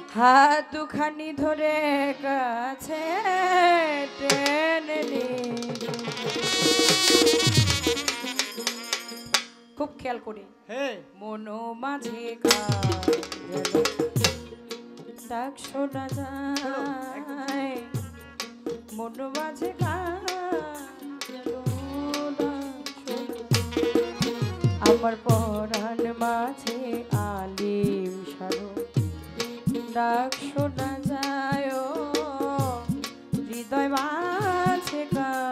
হাত দুখানি ধরে কাছে টেনে নিয়ে খুব খেয়াল করি মনো মাঝে ডাক শোনা যায় মনো মাঝে আমার পরাণ মাঝে আলিম সারো ডাক শোনা যায় হৃদয় মাঝে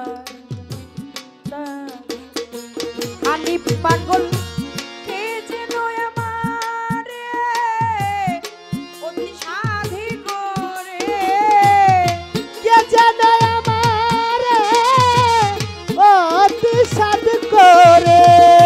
আলিম পাগল কে যেন আমারে অতি সাধি করে কে যেন আমারে অতি সাধি করে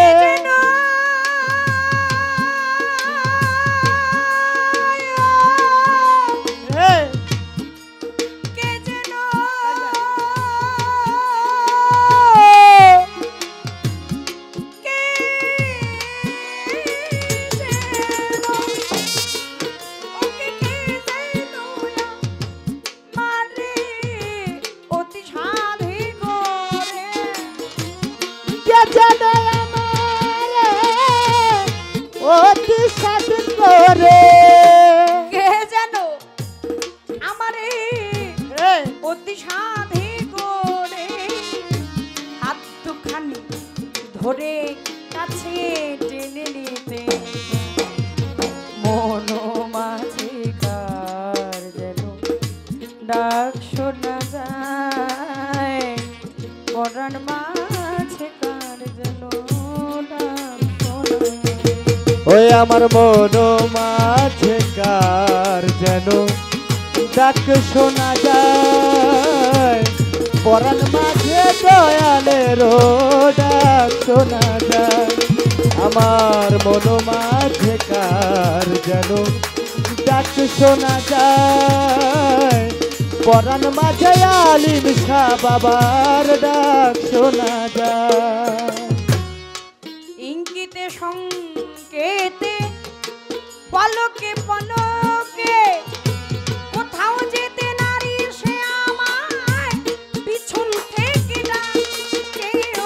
অতি সাধি করে কে যেন আমারে অতি সাধি করে হাত দুখানি ধরে কাছে টেনে নিতে মনো মাঝে কার যেন ডাক শোনা যায় পরাণ মাঝে কার যেন ডাক শোনা ওই আমার মনো মাঝে কার যেন ডাক শোনা যায় পরাণ মাঝে দয়ালের ডাক শোনা যায় আমার মনো মাঝে কার যেন ডাক শোনা যায় পরাণ মাঝে আলিম শাহ বাবার ডাক শোনা যায় ইঙ্গিতে সংকেতে পলকে পলকে কোথাও যেতে নারী সে আমায় পিছন থেকে ডাকে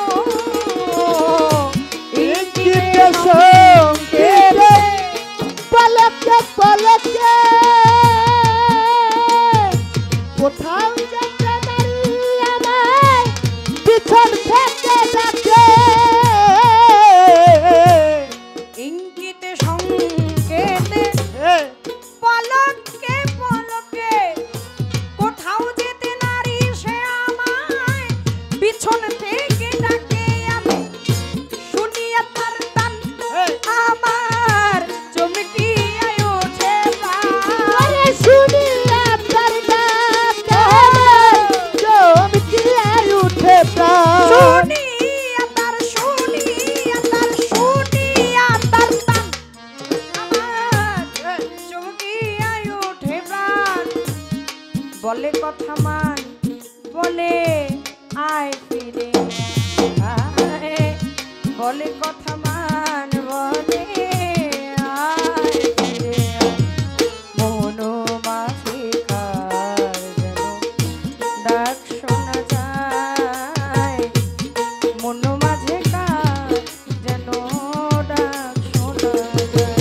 ইঙ্গিতে সংকেতে পলকে পলকে কোথাও যেতে নারী আমায় পিছন থেকে ডাকে ইঙ্গিতে সংকেতে পলকে পলকে কোথাও যেতে নারী সে আমায় পিছন থেকে ডাকে আমি শুনিয়া তার টান আমার চমকিয়া ওঠে প্রাণ শুনিয়া তার ডাক আমার চমকিয়া ওঠে প্রাণ শুনিয়া তার টান আমার চমকিয়া ওঠে প্রাণ বলে কথা মান বলে আয় ফিরে আয় বলে কথা মান বলে আয় ফিরে মনো মাঝে কার যেন ডাক শোনা যায় মনো মাঝে কার যেন ডাক শোনা যায়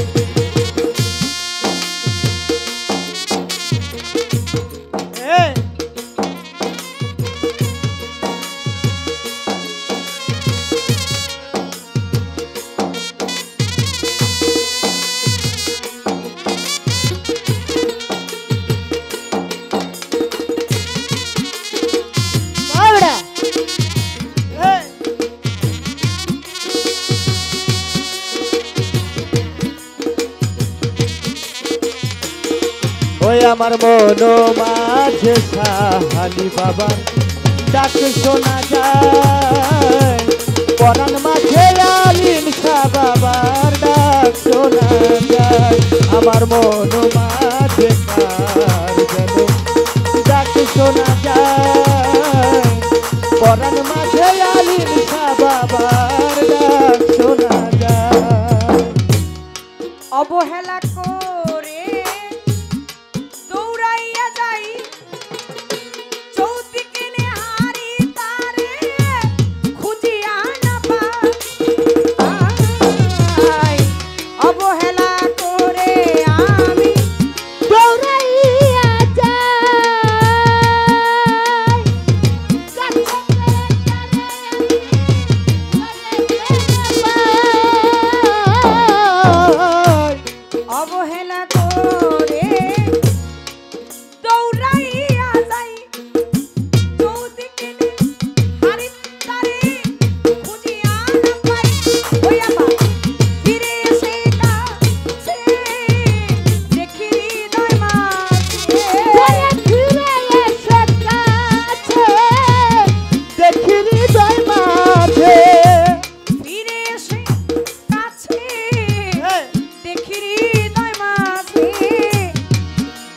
ওই আমার মনো মাঝে সাহালি বাবা ডাক শোনা যায় পরাণ মাঝে আলিম শাহ বাবার ডাক শোনা যায় আমার মনো মাঝে কার যেন ডাক শোনা যায় পরাণ মাঝে আলিম শাহ বাবার ডাক শোনা যায় অবহেলা করে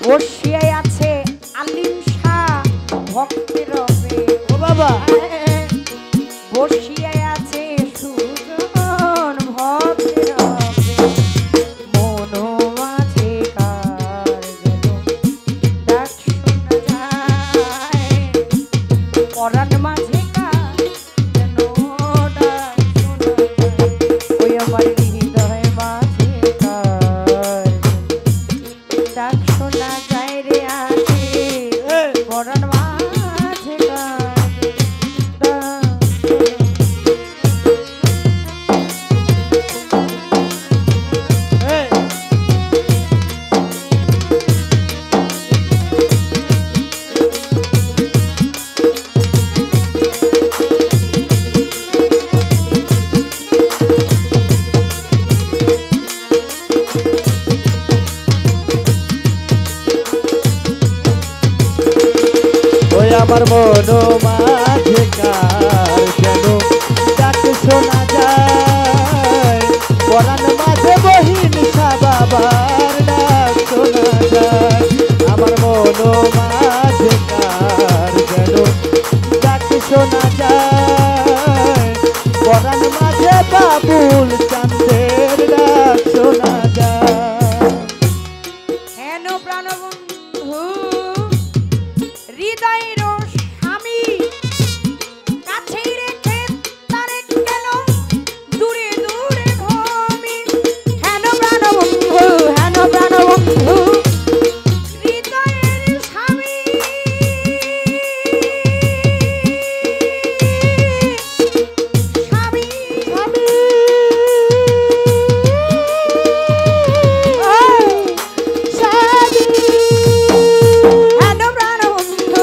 বসিয়ায় আছে আলিম শাহ ভক্তের রবে ও বাবা বসিয়ায় আছে সুজন ভক্তের রবে মন মাঝে কার যেন ডাক শোনা যায় পরাণ মাঝে কার যেন ডাক শোনা যায় ওই আমার হৃদয় মাঝে কার ডাক শোনা যায় রে আজে পরাণ মাঝে কার ডাক ওই আমার মন মাঝে কার যেন ডাক শোনা যায় পরাণ মাঝে বহিন বাবার ডাক শোনা যায় আমার মন মাঝে কার যেন ডাক শোনা যায় পরাণ মাঝে বাবুল চাঁদের ডাক শোনা যায় হেন প্রাণবন্ধু হৃদয়ের স্বামী কাছেই রেখে তারে কেন দূরে দূরে ভূমি হেন প্রাণবন্ধু হৃদয়ের স্বামী স্বামী হেন প্রাণবন্ধু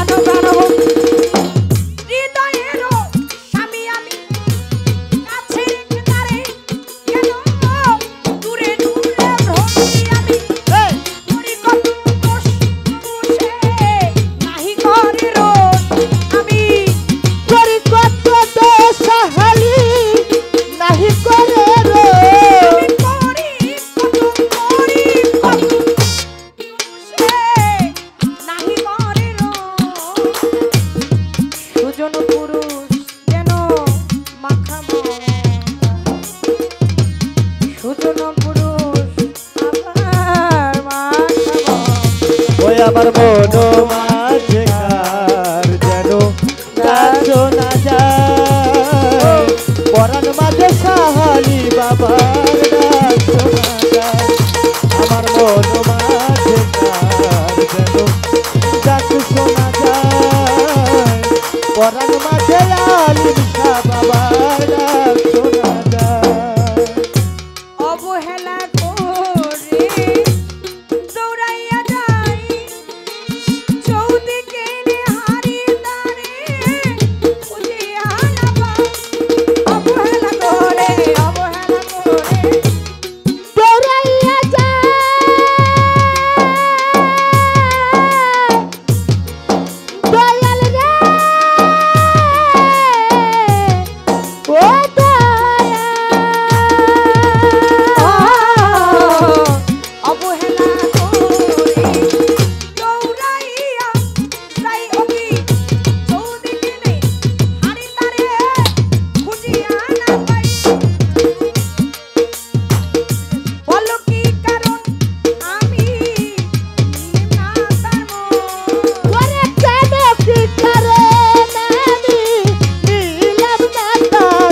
হৃদয়ের স্বামী আমি কাছে রেখে তারে কেন দূরে দূরে ভ্রমি আমি করি কত দোষ মুছে নাহি করে রোষ আমি করি কত দোষাহালি নাহি করে রে করি কত সে নাহি করে রোষ সুজন পুরুষ যেন মাখা সুজন পুরুষ আবার মাখা ওই আমার মন মাঝে কার যেন ডাক শোনা যায় পরাণ মাঝে সাহালি বাবার ডাক শোনা যায় আমার মন মাঝে কার যেন ডাক শোনা যায় পরাণ মাঝে আলিম শাহ বাবার ডাক শোনা যায় অবহেলা করে দৌড়াইয়া যাই চৌদিকে হারিয়ে দাঁড়ে খুঁজিয়া না পাই অবহেলা করে দৌড়াইয়া যায় দয়াল রে ও অবহেলা করে দৌড়াইয়া যাই অগি চৌদিকে হারি তারে খুঁজিয়া না পাই বলো কি কারণ আমি না তার ওরে কেন কি কারণ আমি নিলাম না তার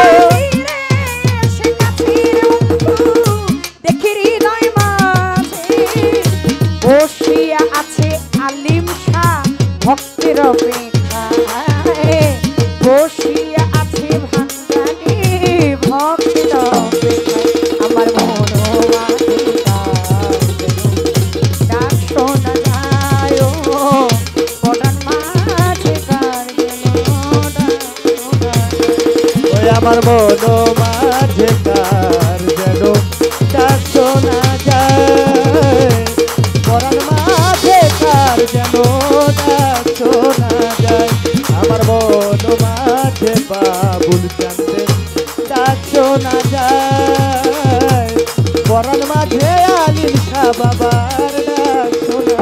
সে কাছের বন্ধু দেখি হৃদয় মাঝে বসিয়া আছে আলিম শাহ ভক্তের অপেক্ষায় বসিয়া আছে ভান্ডারি ভক্তের অপেক্ষায় আমার মন মাঝে ডাক শোনা যায় পরাণ মাঝে কার যেন ডাক শোনা যায়। ওই আমার মন মাঝে কার যেন ডাক শোনা যায় পরাণ মাঝে কার যেন ডাক শোনা যায় আমার মন মাঝে বাবুল চাঁদের ডাক শোনা যায় পরাণ মাঝে আলিম শাহ বাবার ডাক শোনা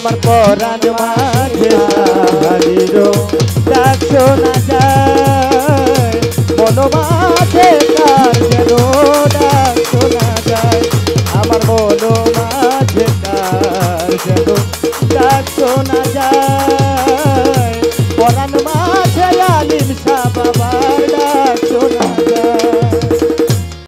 আমার পরাণ মাঝে কারিরো ডাক শোনা যায় মন মাঝে কার যেন ডাক শোনা যায় আমার মন মাঝে কার যেন ডাক শোনা যায়